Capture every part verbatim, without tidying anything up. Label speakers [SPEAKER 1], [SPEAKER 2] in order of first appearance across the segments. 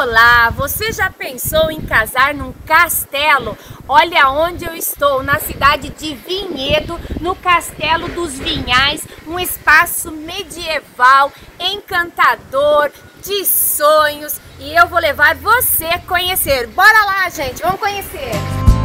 [SPEAKER 1] Olá, você já pensou em casar num castelo? Olha onde eu estou, na cidade de Vinhedo, no Castelo dos Vinhais, um espaço medieval, encantador, de sonhos, e eu vou levar você a conhecer. Bora lá, gente, vamos conhecer!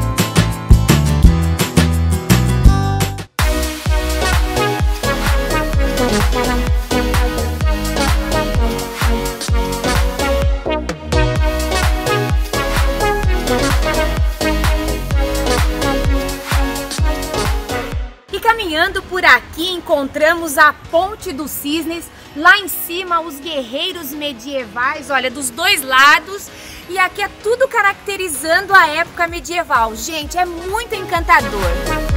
[SPEAKER 1] E caminhando por aqui encontramos a Ponte dos Cisnes, lá em cima os guerreiros medievais, olha, dos dois lados, e aqui é tudo caracterizando a época medieval. Gente, é muito encantador.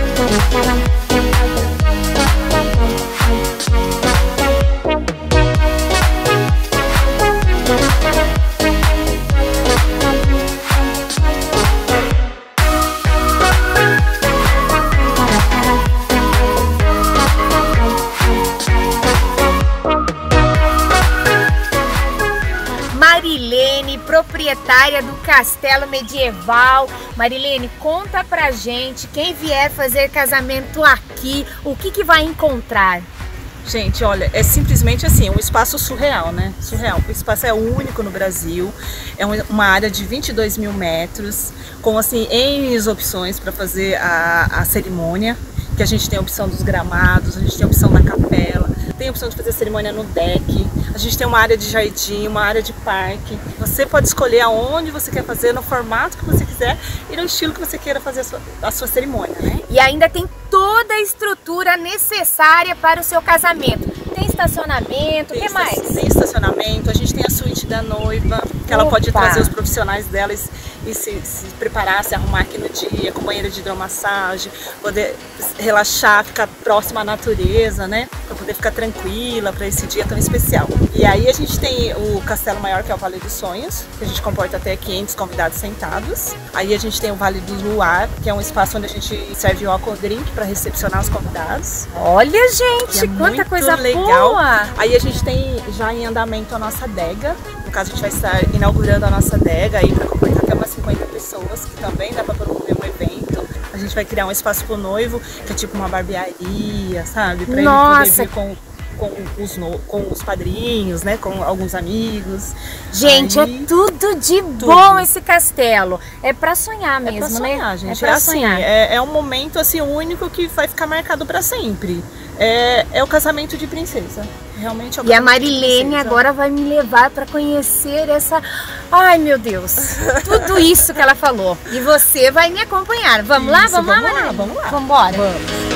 [SPEAKER 1] Marilene, proprietária do Castelo Medieval. Marilene, conta pra gente, quem vier fazer casamento aqui, o que que vai encontrar?
[SPEAKER 2] Gente, olha, é simplesmente assim, um espaço surreal, né? Surreal. O espaço é único no Brasil, é uma área de vinte e dois mil metros, com assim, N opções para fazer a, a cerimônia, que a gente tem a opção dos gramados, a gente tem a opção da capela, tem a opção de fazer a cerimônia no deck, a gente tem uma área de jardim, uma área de parque. Você pode escolher aonde você quer fazer, no formato que você quiser e no estilo que você queira fazer a sua, a sua cerimônia, né?
[SPEAKER 1] E ainda tem toda a estrutura necessária para o seu casamento. Tem estacionamento, o que mais?
[SPEAKER 2] Tem estacionamento, a gente tem a suíte da noiva, que ela
[SPEAKER 1] Opa.
[SPEAKER 2] pode trazer os profissionais dela e, e se, se preparar, se arrumar aqui no dia, com banheira de hidromassagem, poder relaxar, ficar próxima à natureza, né? Para poder ficar tranquila para esse dia tão especial. E aí a gente tem o Castelo Maior, que é o Vale dos Sonhos, que a gente comporta até quinhentos convidados sentados. Aí a gente tem o Vale do Luar, que é um espaço onde a gente serve o álcool drink para recepcionar os convidados.
[SPEAKER 1] Olha, gente,
[SPEAKER 2] é
[SPEAKER 1] quanta coisa
[SPEAKER 2] legal.
[SPEAKER 1] boa!
[SPEAKER 2] Aí a gente tem já em andamento a nossa adega. No caso, a gente vai estar inaugurando a nossa adega aí para comportar até umas cinquenta pessoas, que também dá para promover um evento. A gente vai criar um espaço pro noivo, que é tipo uma barbearia, sabe? Pra
[SPEAKER 1] Nossa.
[SPEAKER 2] ele poder vir com, com, os no, com os padrinhos, né? Com alguns amigos.
[SPEAKER 1] Gente,
[SPEAKER 2] aí,
[SPEAKER 1] é tudo de
[SPEAKER 2] tudo.
[SPEAKER 1] bom esse castelo. É pra sonhar mesmo,
[SPEAKER 2] é pra sonhar,
[SPEAKER 1] né?
[SPEAKER 2] gente.
[SPEAKER 1] É pra
[SPEAKER 2] é assim,
[SPEAKER 1] sonhar.
[SPEAKER 2] é, é um momento assim único que vai ficar marcado para sempre. É, é o casamento de princesa. Realmente é o
[SPEAKER 1] E a
[SPEAKER 2] casamento de
[SPEAKER 1] Marilene
[SPEAKER 2] princesa.
[SPEAKER 1] agora vai me levar para conhecer essa... Ai, meu Deus! Tudo isso que ela falou. E você vai me acompanhar. Vamos lá?
[SPEAKER 2] Isso,
[SPEAKER 1] Vamos,
[SPEAKER 2] vamos
[SPEAKER 1] lá,
[SPEAKER 2] lá,
[SPEAKER 1] Marilene?
[SPEAKER 2] vamos lá.
[SPEAKER 1] Vamos embora?
[SPEAKER 2] Vamos.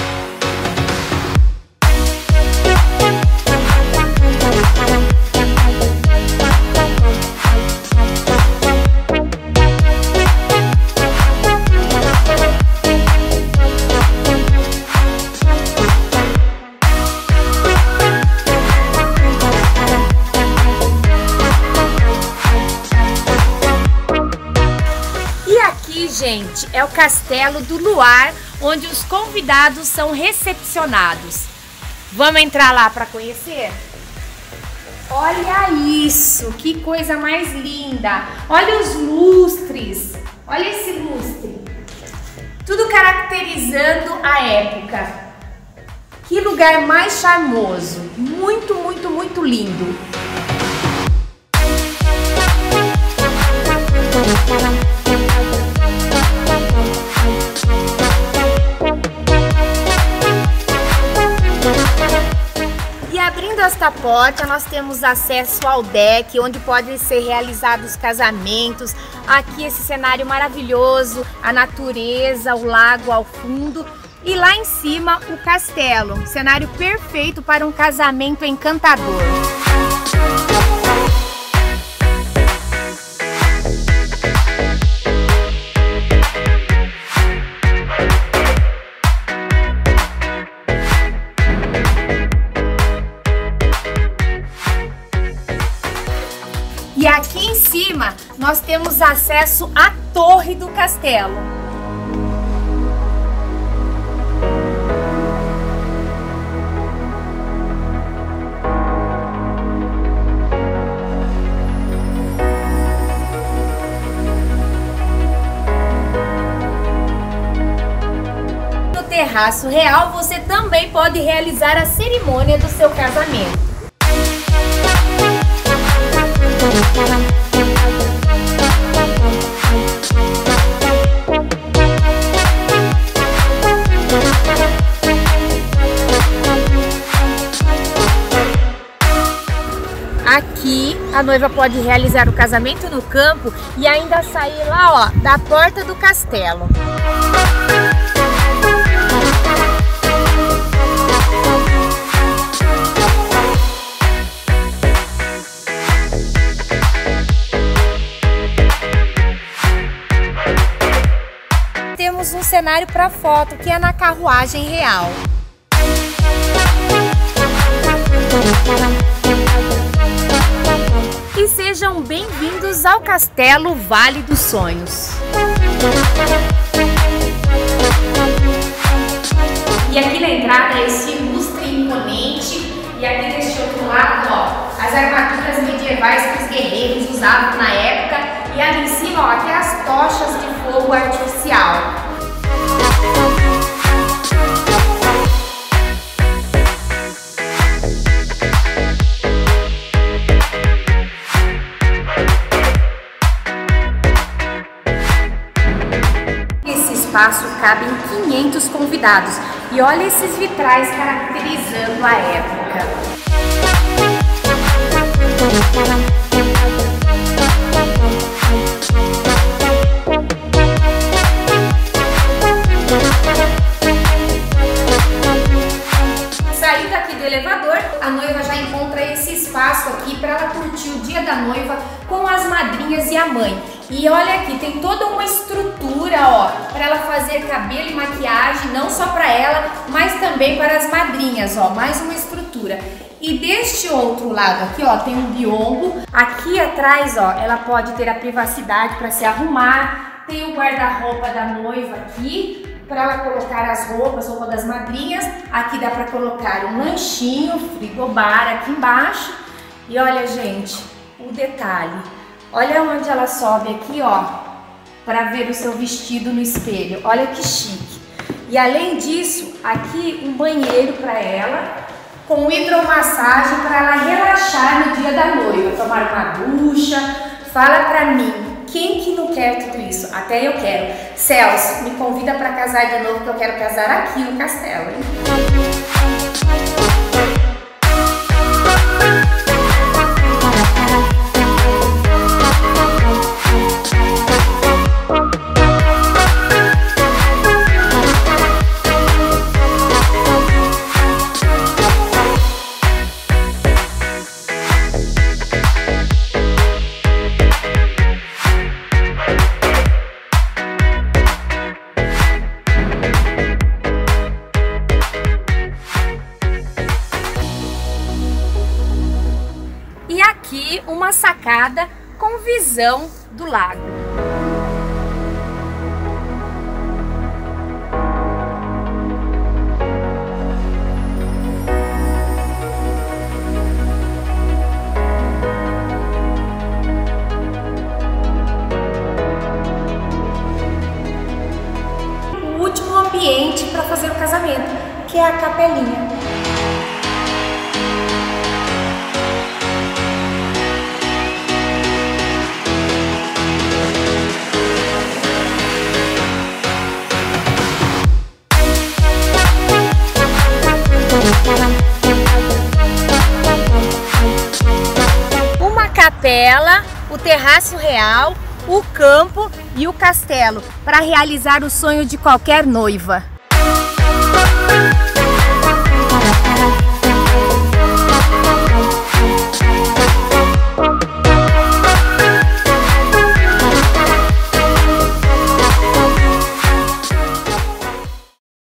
[SPEAKER 1] Gente, é o Castelo do Luar, onde os convidados são recepcionados. Vamos entrar lá para conhecer? Olha isso, que coisa mais linda! Olha os lustres, olha esse lustre. Tudo caracterizando a época. Que lugar mais charmoso, muito, muito, muito lindo. E abrindo esta porta, nós temos acesso ao deck, onde podem ser realizados casamentos. Aqui esse cenário maravilhoso, a natureza, o lago ao fundo. E lá em cima, o castelo. Cenário perfeito para um casamento encantador. E aqui em cima nós temos acesso à torre do castelo. terraço real, você também pode realizar a cerimônia do seu casamento. Aqui a noiva pode realizar o casamento no campo e ainda sair lá, ó, da porta do castelo. Temos um cenário para foto, que é na carruagem real. E sejam bem-vindos ao Castelo Vale dos Sonhos. E aqui na entrada esse ilustre imponente, e aqui deste outro lado, ó, as armaduras medievais que os guerreiros usavam na época, e ali em cima, ó, aqui as tochas de fogo artificial. Espaço cabem quinhentos convidados e olha esses vitrais caracterizando a época. Saindo aqui do elevador, a noiva já encontra esse espaço aqui para ela curtir o dia da noiva com as madrinhas e a mãe. E olha aqui, tem toda uma estrutura, ó, para ela fazer cabelo e maquiagem, não só para ela, mas também para as madrinhas, ó, mais uma estrutura. E deste outro lado aqui, ó, tem um biombo. Aqui atrás, ó, ela pode ter a privacidade para se arrumar. Tem o guarda-roupa da noiva aqui, para ela colocar as roupas, roupa das madrinhas. Aqui dá para colocar um lanchinho, frigobar aqui embaixo. E olha, gente, o detalhe. Olha onde ela sobe aqui, ó, para ver o seu vestido no espelho. Olha que chique. E além disso, aqui um banheiro para ela, com hidromassagem para ela relaxar no dia da noiva, tomar uma ducha. Fala para mim, quem que não quer tudo isso? Até eu quero. Celso, me convida para casar de novo, que eu quero casar aqui no castelo, hein? E aqui uma sacada com visão do lago. O último ambiente para fazer o casamento, que é a capelinha. Uma capela, o terraço real, o campo e o castelo para realizar o sonho de qualquer noiva.